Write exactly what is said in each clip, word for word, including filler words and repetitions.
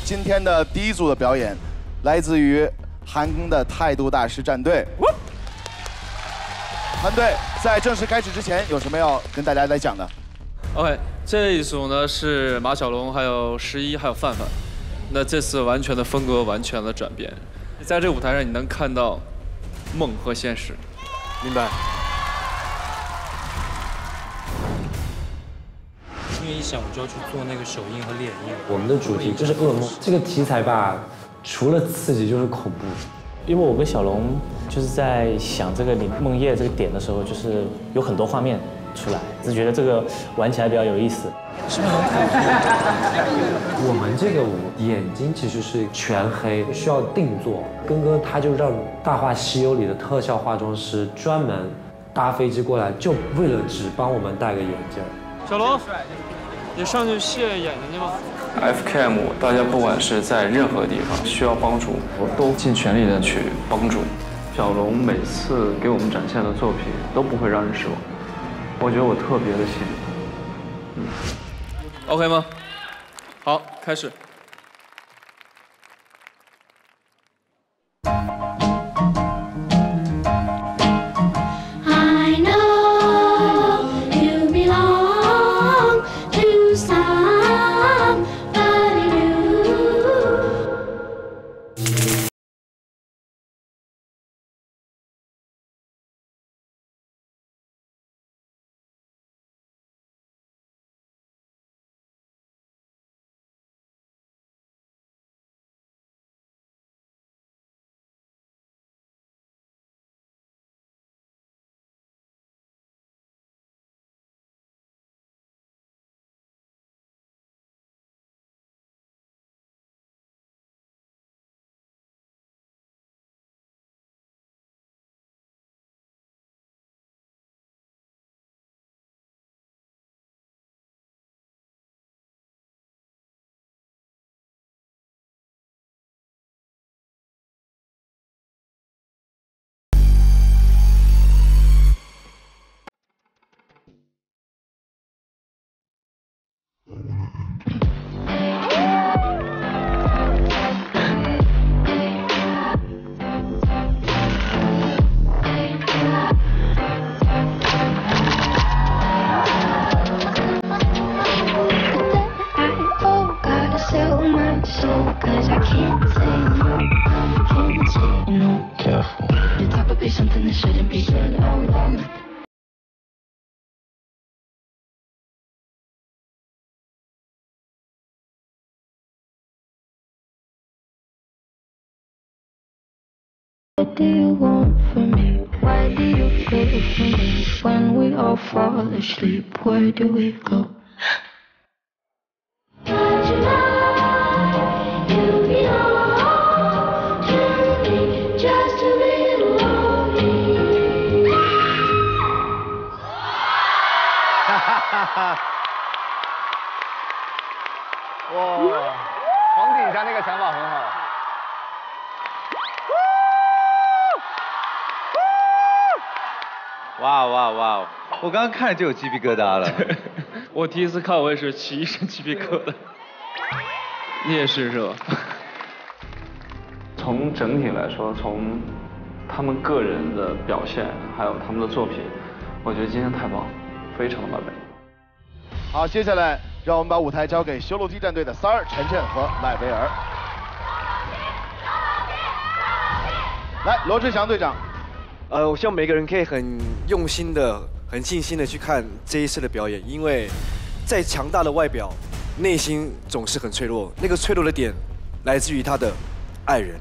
今天的第一组的表演，来自于韩庚的态度大师战队。团队在正式开始之前，有什么要跟大家来讲的 ？OK， 这一组呢是马小龙、还有十一、还有范范。那这次完全的风格完全的转变，在这个舞台上你能看到梦和现实。 明白。 因为一想我就要去做那个手印和脸印。 我们的主题就是噩梦，这个题材吧，除了刺激就是恐怖。 因为我跟小龙就是在想这个梦夜这个点的时候，就是有很多画面出来，只觉得这个玩起来比较有意思。 是不是很恐怖？ 我们这个舞眼睛其实是全黑，需要定做。庚哥他就让《大话西游》里的特效化妆师专门搭飞机过来，就为了只帮我们戴个眼镜。 小龙，你上去卸眼睛去吧。F K M， 大家不管是在任何地方需要帮助，我都尽全力的去帮助。小龙每次给我们展现的作品都不会让人失望，我觉得我特别的幸运。嗯 ，OK 吗？好，开始。 What do you want from me? Why do you go from me? When we all fall asleep, where do we go? Don't you know you belong to me, just a little lonely. 哈哈哈哈！哇，黄景霞那个想法很好。 哇哇哇！我刚刚看着就有鸡皮疙瘩了。 我第一次看我也是起一身鸡皮疙瘩。你也是是吧？从整体来说，从他们个人的表现，还有他们的作品，我觉得今天太棒了，非常的完美。 好，接下来让我们把舞台交给修路机战队的三儿、晨晨和麦维尔。来，罗志祥队长。 呃，我希望每个人可以很用心的、很尽心的去看这一次的表演，因为再强大的外表，内心总是很脆弱。那个脆弱的点，来自于他的爱人。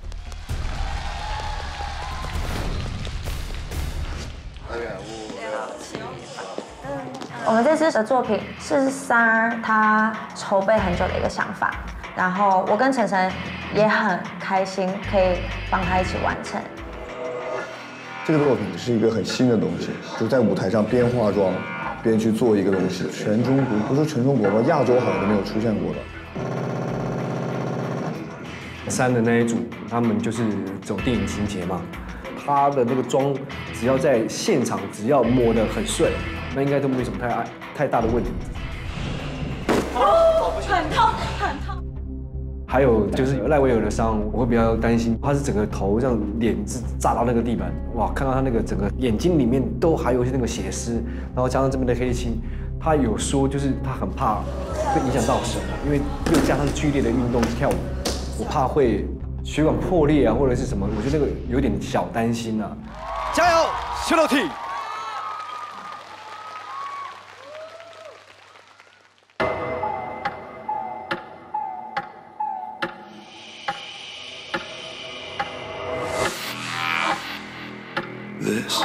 我们这次的作品是三儿他筹备很久的一个想法，然后我跟晨晨也很开心可以帮他一起完成。 这个作品是一个很新的东西，就在舞台上边化妆边去做一个东西，全中国不是全中国吧，亚洲好像都没有出现过的。 三的那一组，他们就是走电影情节嘛，他的那个妆只要在现场只要抹得很顺，那应该都没什么太太大的问题。 哦，很痛，很痛。 还有就是赖维尔的伤，我会比较担心，他是整个头这样，脸是炸到那个地板，哇，看到他那个整个眼睛里面都还有那个血丝，然后加上这边的黑青，他有说就是他很怕会影响到手，因为又加上剧烈的运动跳舞，我怕会血管破裂啊或者是什么，我觉得那个有点小担心啊。加油，修肉体！ This.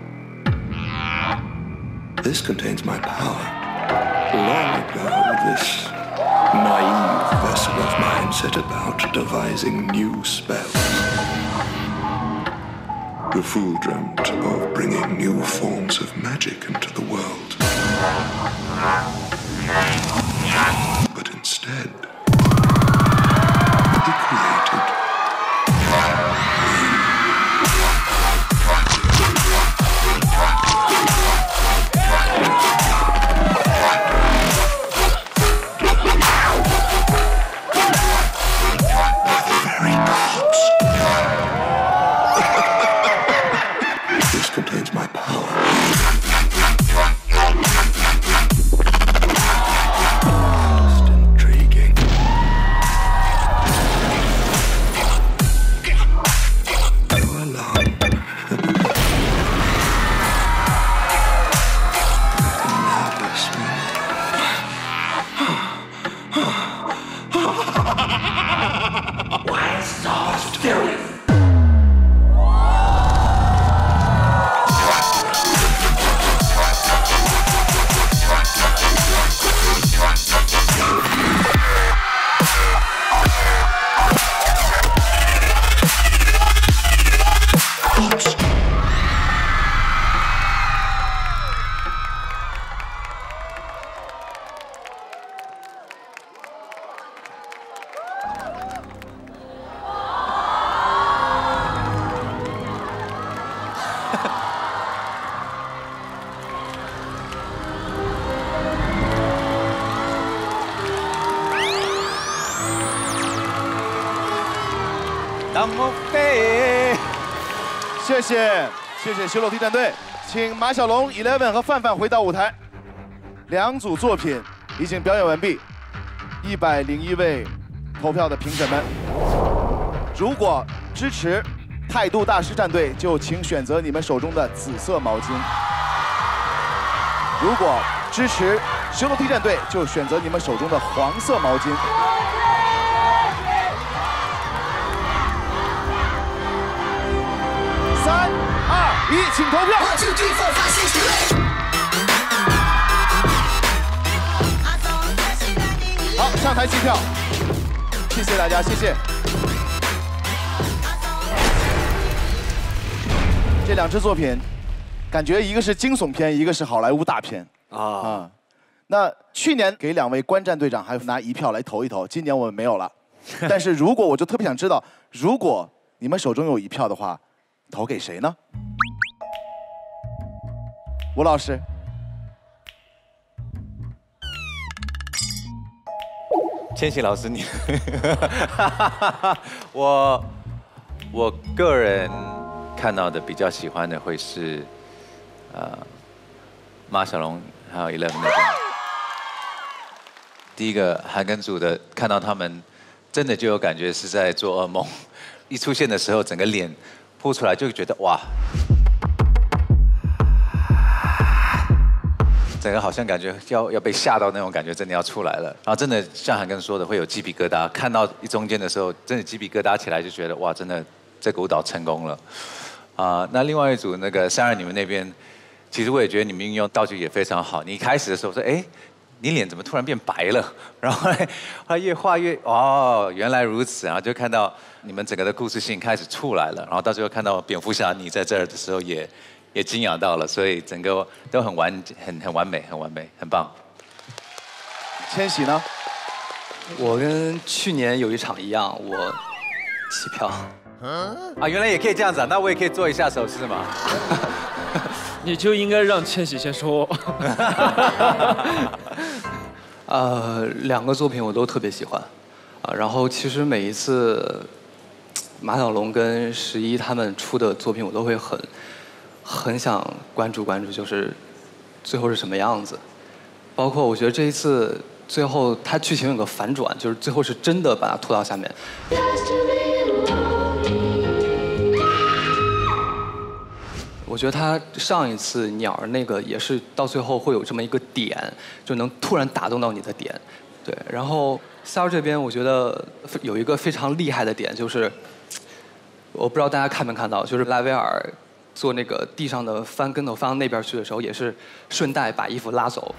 This contains my power. Long ago, this naive vessel of mine set about devising new spells. The fool dreamt of bringing new forms of magic into the world. But instead, he created contains my power. Most intriguing. Go along. Like a nervous Why so serious? 谢谢谢谢修肉地战队，请马小龙、Eleven 和范范回到舞台。两组作品已经表演完毕，一百零一位投票的评审们，如果支持态度大师战队，就请选择你们手中的紫色毛巾；如果支持修肉地战队，就选择你们手中的黄色毛巾。 三、二、一，请投票。好，上台计票。谢谢大家，谢谢。这两支作品，感觉一个是惊悚片，一个是好莱坞大片啊啊。那去年给两位观战队长还拿一票来投一投，今年我们没有了。但是如果我就特别想知道，如果你们手中有一票的话。 投给谁呢？吴老师， 千玺老师，你，我我个人看到的比较喜欢的会是，呃，马小龙还有 Eleven 那边。第一个韩庚组的，看到他们真的就有感觉是在做噩梦，一出现的时候，整个脸。 扑出来就觉得哇，整个好像感觉要要被吓到那种感觉，真的要出来了。然后真的像韩庚说的，会有鸡皮疙瘩。看到一中间的时候，真的鸡皮疙瘩起来，就觉得哇，真的这个舞蹈成功了。啊、呃，那另外一组那个三二你们那边，其实我也觉得你们运用道具也非常好。你一开始的时候说，哎，你脸怎么突然变白了？然后后来越画越哦，原来如此。然后就看到。 你们整个的故事性开始出来了，然后到最后看到蝙蝠侠你在这儿的时候也也惊讶到了，所以整个都很完很很完美，很完美，很棒。 千玺呢？ 我跟去年有一场一样，我弃票。 啊，原来也可以这样子啊，那我也可以做一下手势吗？ 你就应该让千玺先说。 呃，两个作品我都特别喜欢。 啊，然后其实每一次马小龙跟十一他们出的作品，我都会很很想关注关注，就是最后是什么样子。包括我觉得这一次最后他剧情有个反转，就是最后是真的把他拖到下面。我觉得他上一次鸟儿那个也是到最后会有这么一个点，就能突然打动到你的点。对，然后三儿这边我觉得有一个非常厉害的点，就是我不知道大家看没看到，就是拉威尔做那个地上的翻跟头翻到那边去的时候，也是顺带把衣服拉走。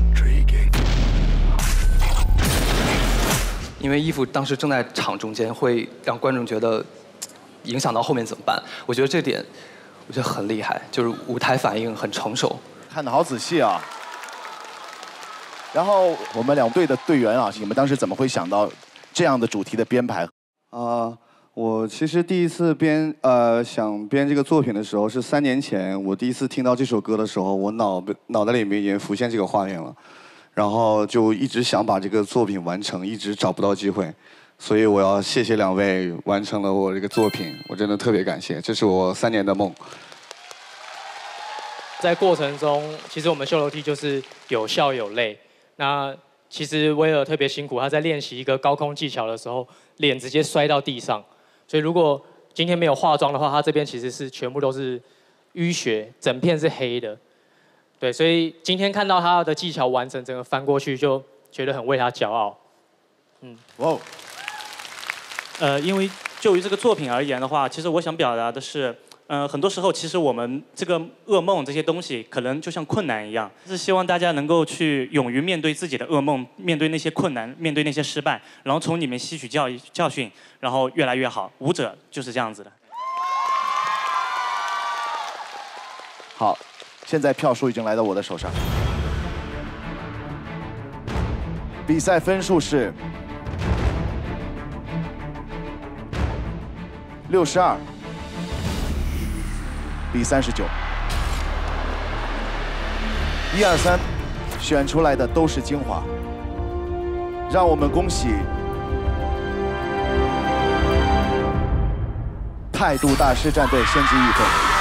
因为衣服当时正在场中间，会让观众觉得影响到后面怎么办？我觉得这点我觉得很厉害，就是舞台反应很成熟。 看得好仔细啊！然后我们两队的队员啊，你们当时怎么会想到这样的主题的编排？ 啊、呃，我其实第一次编呃想编这个作品的时候是三年前，我第一次听到这首歌的时候，我脑脑袋里面已经浮现这个画面了，然后就一直想把这个作品完成，一直找不到机会，所以我要谢谢两位完成了我这个作品，我真的特别感谢，这是我三年的梦。 在过程中，其实我们秀楼梯就是有笑有泪。那其实威尔特别辛苦，他在练习一个高空技巧的时候，脸直接摔到地上。所以如果今天没有化妆的话，他这边其实是全部都是淤血，整片是黑的。对，所以今天看到他的技巧完成，整个翻过去，就觉得很为他骄傲。嗯， 哇。 呃，因为就于这个作品而言的话，其实我想表达的是。呃，很多时候其实我们这个噩梦这些东西，可能就像困难一样，是希望大家能够去勇于面对自己的噩梦，面对那些困难，面对那些失败，然后从里面吸取教教训，然后越来越好。舞者就是这样子的。 好，现在票数已经来到我的手上，比赛分数是六十二。比三十九，一二三，选出来的都是精华，让我们恭喜态度大师战队先击一分。